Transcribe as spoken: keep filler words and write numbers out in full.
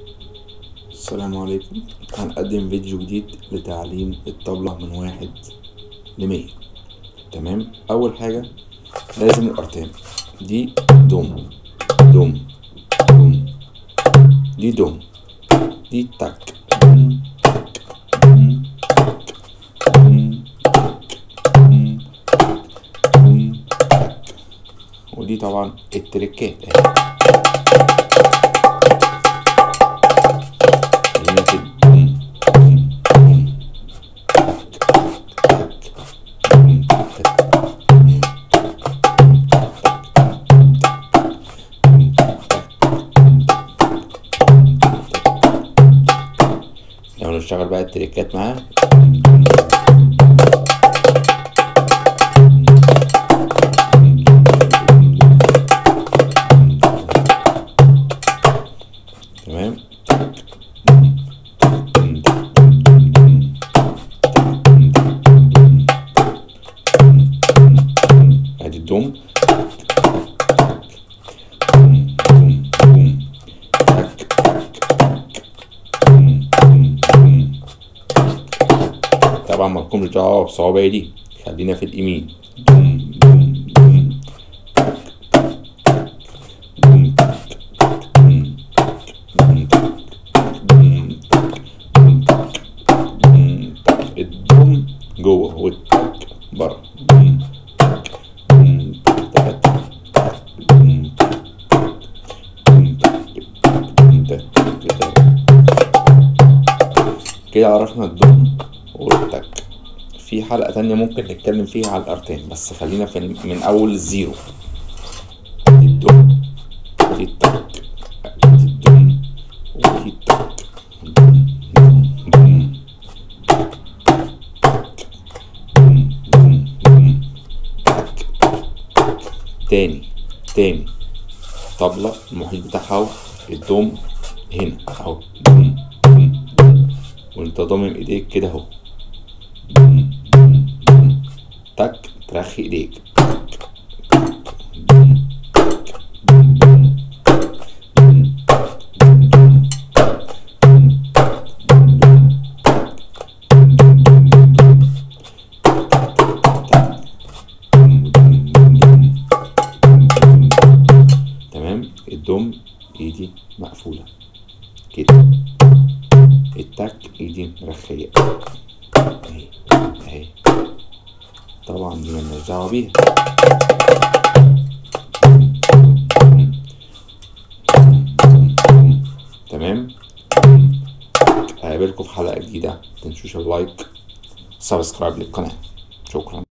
السلام عليكم. هنقدم فيديو جديد لتعليم الطبلة من واحد لمية. تمام. أول حاجة لازم الأرتام. دي دوم دوم دوم، دي دوم، دي تك دوم تك دوم تك دوم تك دوم تك دوم تك. ودي طبعا التركات اهي. لو نشتغل بقى التريكات معاه، تمام. ادي الدوم طبعا ما تكونش دعوة بصوابعي دي، خلينا في اليمين. دوم دوم دوم دوم دوم دوم دوم. الدوم جوه والتك بره. دوم دوم تك دوم دوم تك. كده عرفنا الدوم والتك. في حلقة تانية ممكن نتكلم فيها على الأرتان، بس خلينا في من أول الزيرو. دي الدوم ودي التك، دي الدوم ودي التك. دوم دوم دوم تك تك دوم دوم دوم تك تك. تاني تاني طبلة المحيط بتاعها اهو. الدوم هنا اهو. دوم دوم دوم، وانت ضامم ايديك كده اهو. دوم دوم دوم تك، ترخي ايديك. تك تك دوم تك دوم دوم دوم دوم دوم دوم دوم دوم دوم. تمام. الدوم ايدي مقفولة كده، التك ايدي مرخية اهي اهي. طبعا دي مالناش دعوة بيها. تمام. هقابلكم في حلقة جديدة. متنسوش اللايك، سبسكرايب للقناة. شكرا.